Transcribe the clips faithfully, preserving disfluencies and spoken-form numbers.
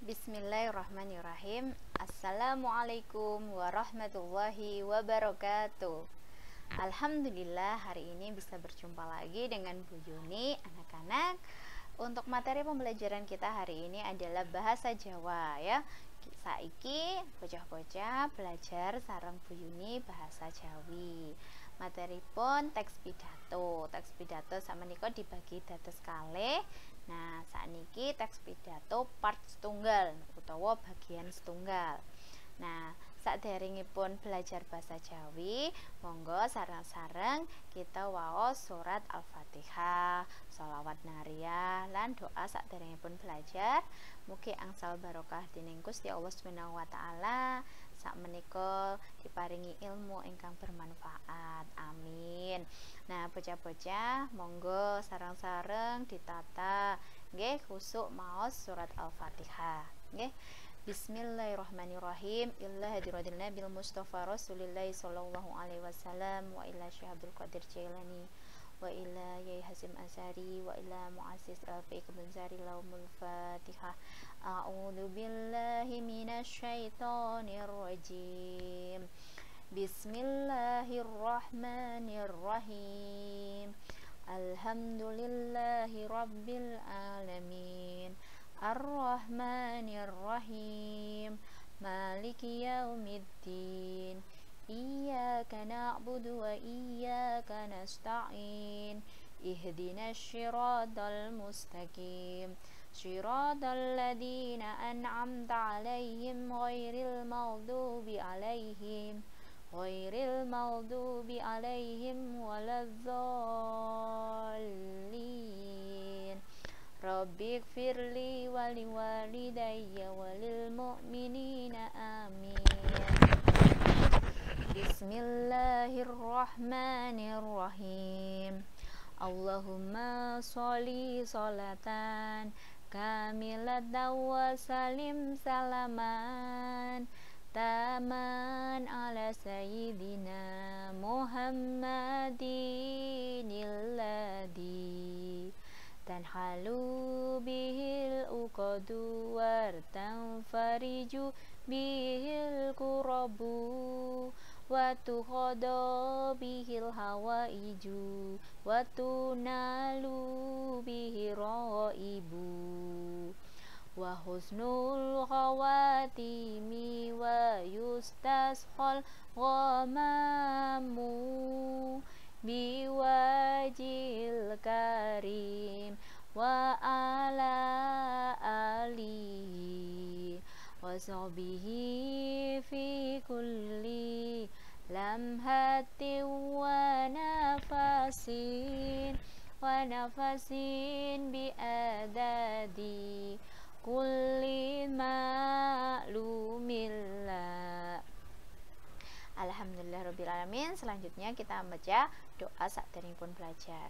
Bismillahirrahmanirrahim. Assalamualaikum warahmatullahi wabarakatuh. Alhamdulillah hari ini bisa berjumpa lagi dengan Bu Yuni. Anak-anak, untuk materi pembelajaran kita hari ini adalah bahasa Jawa ya. Saiki bocah-bocah belajar sareng Bu Yuni bahasa Jawi. Materi pun teks pidato. Teks pidato sakmenika dibagi dados kalih. Nah, sakniki teks pidato part setunggal utawa bagian setunggal. Nah, saderengipun belajar bahasa Jawi, monggo sareng-sareng kita waos surat Al-Fatihah, sholawat nariyah lan doa saderengipun belajar. Mugi angsal barokah dening Gusti Allah Subhanahu wa taala. Sakmenika diparingi ilmu ingkang bermanfaat. Amin. Nah, bocah-bocah monggo sareng-sareng ditata nggih khusuk maos surat Al-Fatihah. Nggih. Bismillahirrahmanirrahim. Illa hadiradil nabil mustafa rasulillahi sallallahu alaihi wasallam wa ila syahabul qadir jailani wa ila yai hasim asari wa ila muassis al-fiqh benzari laumul fatihah. A'udzu billahi minasyaitonir rajim. Bismillahirrahmanirrahim. Alhamdulillahi rabbil alamin. Ar-Rahmanir-Rahim. Maliki yaumiddin. Iyyaka na'budu wa iyyaka nasta'in. Ihdinas syiratal mustaqim. Syiratal ladzina an'amta 'alaihim ghairil maghdubi 'alaihim ghairil maghdubi 'alaihim waladdallin. Rabbighfirli wa liwalidayya walil mu'minina amin. Bismillahirrahmanirrahim. Allahumma sholli sholatan kamilatan wa salim salaman taman ala sayyidina Muhammadinil ladzi tanhalu bihil uqadu wartanfariju bihil kurabu wa tuqada bihil hawaiju wa tunalu bihi raibu wa husnul khawatimi wa yustasqal ghamamu biwajil karim wa ala alihi wa sahbihi fi kulli lamhatin wa nafasin wa nafasin bi adadi kulli ma'lumillah. Alhamdulillahirrabbilalamin. Selanjutnya kita membaca doa saderengipun belajar.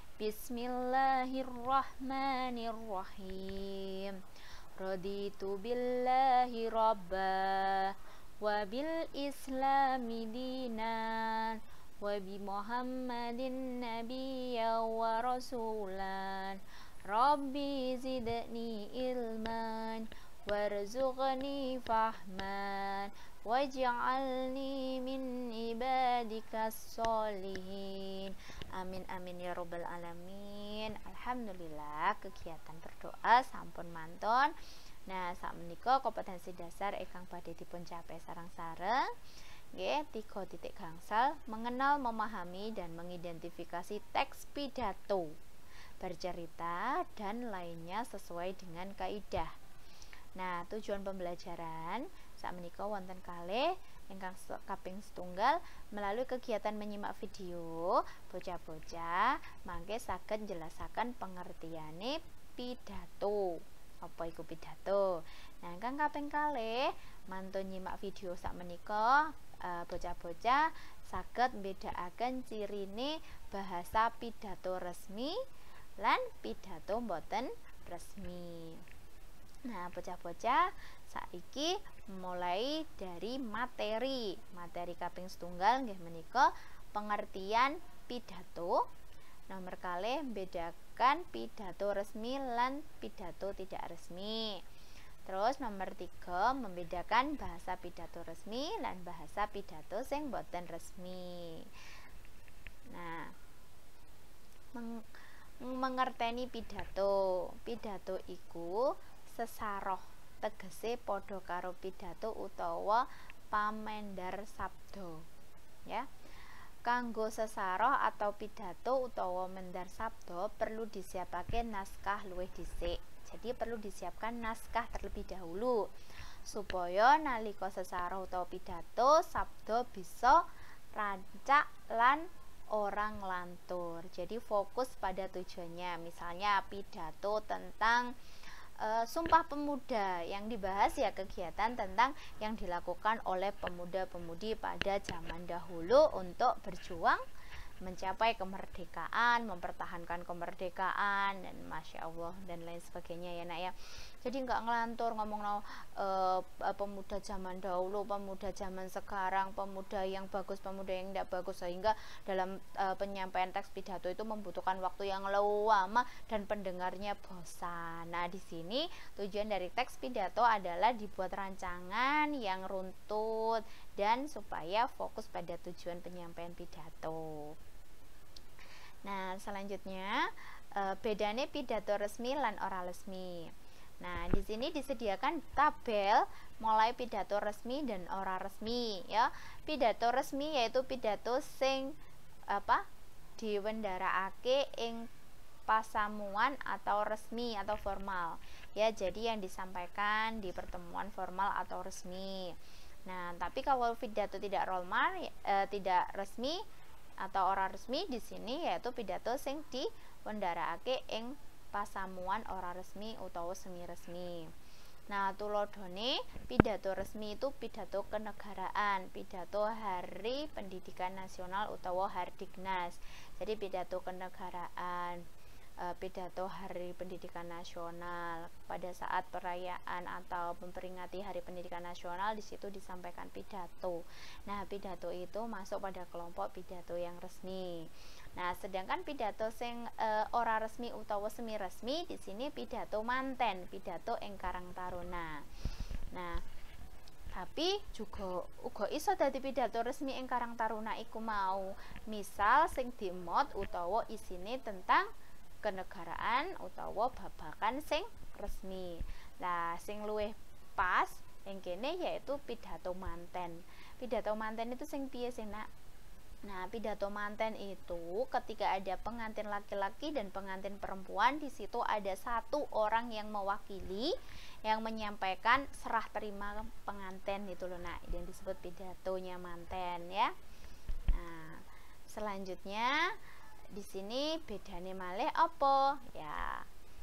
Bismillahirrahmanirrahim. Raditu billahi rabba wa bil islami dinan wa bi muhammadin nabiyya wa rasulan. Rabbi zidni ilman warzuqni fahman waj'alni min ibadikas sholihin. Amin amin ya robbal alamin. Alhamdulillah kegiatan berdoa sampun mantun. Nah, sakmenika kompetensi dasar ingkang badhe dipun capai sareng-sareng nggih tiga titik gangsal mengenal, memahami dan mengidentifikasi teks pidato, bercerita dan lainnya sesuai dengan kaidah. Nah, tujuan pembelajaran sakmenika wonten kalih ingkang kaping setunggal melalui kegiatan menyimak video bocah-bocah mangke saged njelasaken pengertiane pidato. Apa iku pidato? Nah, ingkang kaping kalih mantun nyimak video sakmenika e, bocah-bocah saged mbedakaken cirine bahasa pidato resmi lan pidato boten resmi. Nah, bocah-bocah saiki mulai dari materi materi kaping setunggal nggih menika pengertian pidato. Nomor kalih bedakan pidato resmi lan pidato tidak resmi. Terus nomor tiga, membedakan bahasa pidato resmi lan bahasa pidato sing boten resmi. Nah, meng mengerteni pidato. Pidato iku sesaroh, tegese padha karo pidato utawa pamendar sabda. Ya. Kanggo sesaroh atau pidato utawa mendar sabda perlu disiapake naskah luwih dhisik. Jadi perlu disiapkan naskah terlebih dahulu supaya nalika sesaroh utawa pidato sabda bisa rancak lan orang lantur. Jadi fokus pada tujuannya. Misalnya pidato tentang e, Sumpah Pemuda, yang dibahas ya kegiatan tentang yang dilakukan oleh pemuda-pemudi pada zaman dahulu untuk berjuang mencapai kemerdekaan, mempertahankan kemerdekaan, dan masya Allah dan lain sebagainya ya nak ya. Jadi nggak ngelantur ngomong no, e, pemuda zaman dahulu, pemuda zaman sekarang, pemuda yang bagus, pemuda yang tidak bagus, sehingga dalam e, penyampaian teks pidato itu membutuhkan waktu yang lama dan pendengarnya bosan. Nah di sini tujuan dari teks pidato adalah dibuat rancangan yang runtut dan supaya fokus pada tujuan penyampaian pidato. Nah, selanjutnya e, bedane pidato resmi lan ora resmi. Nah, di sini disediakan tabel mulai pidato resmi dan ora resmi ya. Pidato resmi yaitu pidato sing apa? diwendarakake ing pasamuan atau resmi atau formal. Ya, jadi yang disampaikan di pertemuan formal atau resmi. Nah, tapi kalau pidato tidak formal e, tidak resmi atau ora resmi di sini yaitu pidato sing diwendarakake ing pasamuan ora resmi utawa semi resmi. Nah, tulodone pidato resmi itu pidato kenegaraan, pidato Hari Pendidikan Nasional utawa Hardiknas. Jadi pidato kenegaraan, pidato Hari Pendidikan Nasional pada saat perayaan atau memperingati Hari Pendidikan Nasional, di situ disampaikan pidato. Nah, pidato itu masuk pada kelompok pidato yang resmi. Nah, sedangkan pidato sing e, ora resmi utawa semi resmi di sini pidato manten, pidato ing Karang Taruna. Nah, tapi juga uga iso dadi pidato resmi ing Karang Taruna iku mau, misal sing dimot utawa isine tentang kenegaraan utawa babakan sing resmi. Nah, sing luwih pas yang kene yaitu pidato manten. Pidato manten itu sing piye sih nak? Nah, pidato manten itu ketika ada pengantin laki-laki dan pengantin perempuan, di situ ada satu orang yang mewakili yang menyampaikan serah terima pengantin itu loh nak, yang disebut pidatonya manten ya. Nah, selanjutnya di sini bedane malih apa ya,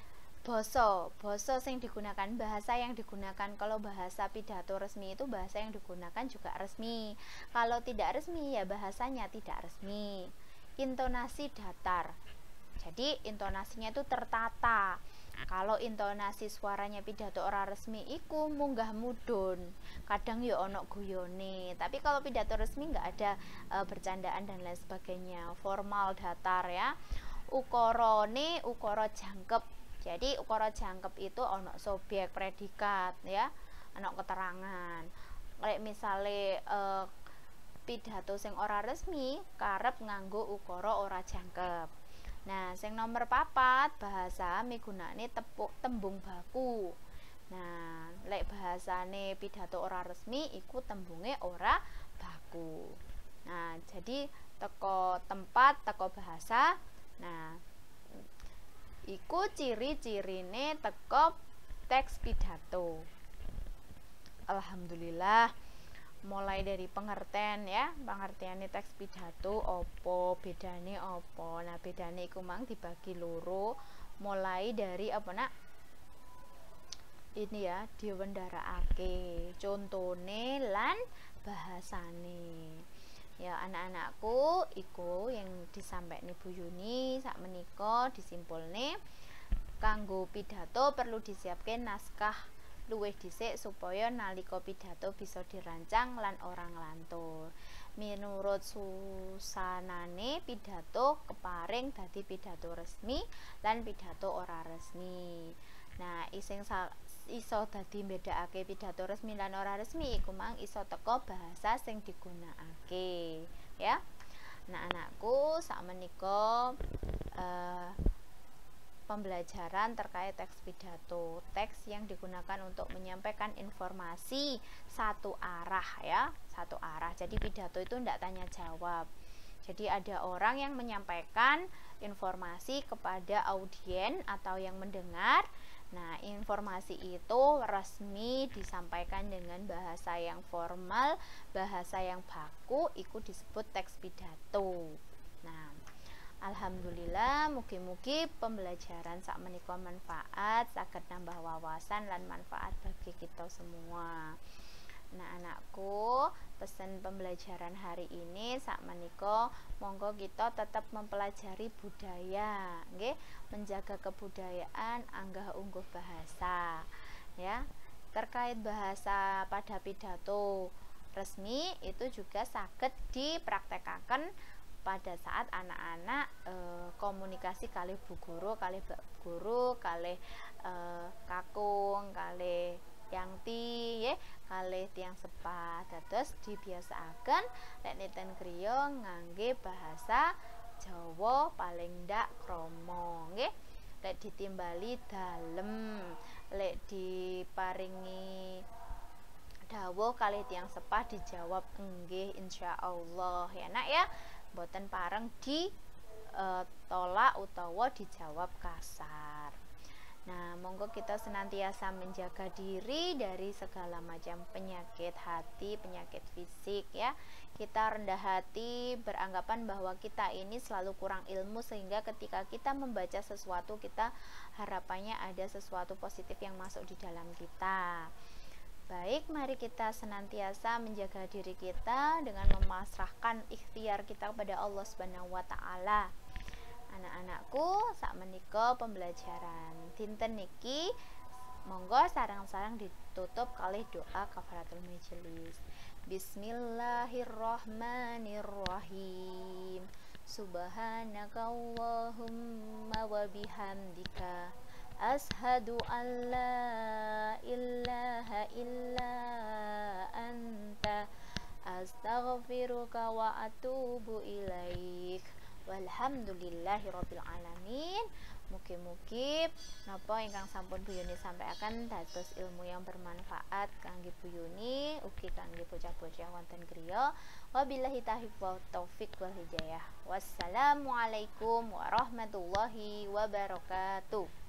basa basa sing digunakan, bahasa yang digunakan. Kalau bahasa pidato resmi itu bahasa yang digunakan juga resmi, kalau tidak resmi ya bahasanya tidak resmi. Intonasi datar, jadi intonasinya itu tertata. Kalau intonasi suaranya pidato ora resmi iku munggah mudun, kadang ya ono guyone. Tapi kalau pidato resmi nggak ada e, bercandaan dan lain sebagainya, formal datar ya. Ukorone ukara jangkep. Jadi ukara jangkep itu ono subjek predikat ya, ono keterangan. Kayak misale e, pidato sing ora resmi karep nganggo ukara ora jangkep. Nah, sing nomor papat, bahasa migunani tepuk tembung baku. Nah, lek bahasane pidato ora resmi iku tembunge ora baku. Nah, jadi teko tempat, teko bahasa. Nah, iku ciri-cirine teko teks pidato. Alhamdulillah, mulai dari pengertian ya, pengertian teks pidato opo, bedane opo. Nah, bedane iku mang dibagi loro, mulai dari apa nak? Ini ya, diwendarakake, contone lan bahasane. Ya anak-anakku, iku yang disampaikan Ibu Yuni sak menika disimpulne, kanggo pidato perlu disiapke naskah luwih dhisik supaya nalika pidato bisa dirancang lan orang lantur. Menurut susanane pidato keparing dadi pidato resmi lan pidato ora resmi. Nah, ising iso dadi mbedakake pidato resmi lan ora resmi iku mang iso teko bahasa sing digunakake ya. Nah anakku sakmenika uh, pembelajaran terkait teks pidato, teks yang digunakan untuk menyampaikan informasi satu arah ya, satu arah. Jadi pidato itu tidak tanya jawab. Jadi ada orang yang menyampaikan informasi kepada audien atau yang mendengar. Nah, informasi itu resmi disampaikan dengan bahasa yang formal, bahasa yang baku, itu disebut teks pidato. Nah, alhamdulillah mugi-mugi pembelajaran sak menika manfaat, saged nambah wawasan lan manfaat bagi kita semua. Nah anakku, pesan pembelajaran hari ini sak menika monggo kita tetap mempelajari budaya, nggih, menjaga kebudayaan, anggah ungguh bahasa ya. Terkait bahasa pada pidato resmi itu juga saged dipraktekkan pada saat anak-anak e, komunikasi kali bu guru, kali bak guru, kali e, kakung, kali yang ti ya, kali tiang sepah. Terus dibiasakan lek niten griya ngangge bahasa Jawa paling ndak krama nggih. Lek ditimbali dalem, lek diparingi dawuh kali tiang sepah dijawab nggih insyaallah ya nak ya. Boten pareng di e, tolak utawa dijawab kasar. Nah, monggo kita senantiasa menjaga diri dari segala macam penyakit hati, penyakit fisik ya. Kita rendah hati, beranggapan bahwa kita ini selalu kurang ilmu, sehingga ketika kita membaca sesuatu kita harapannya ada sesuatu positif yang masuk di dalam kita. Baik, mari kita senantiasa menjaga diri kita dengan memasrahkan ikhtiar kita kepada Allah Subhanahu wa taala. Anak-anakku, sak menika pembelajaran dinten niki monggo sarang-sarang ditutup kalih doa kafaratul majelis. Bismillahirrahmanirrahim. Subhanakallahumma wa bihamdika ashhadu an la ilaha illa anta astaghfiruka wa atubu ilaik. Walhamdulillahirabbil alamin. Mugi-mugi napa ingkang sampun Bu Yuni sampaikan dados ilmu yang bermanfaat kangge Bu Yuni ugi kangge bocah-bocah wonten griya. Wabillahi taufiq wal hidayah. Wassalamualaikum warahmatullahi wabarakatuh.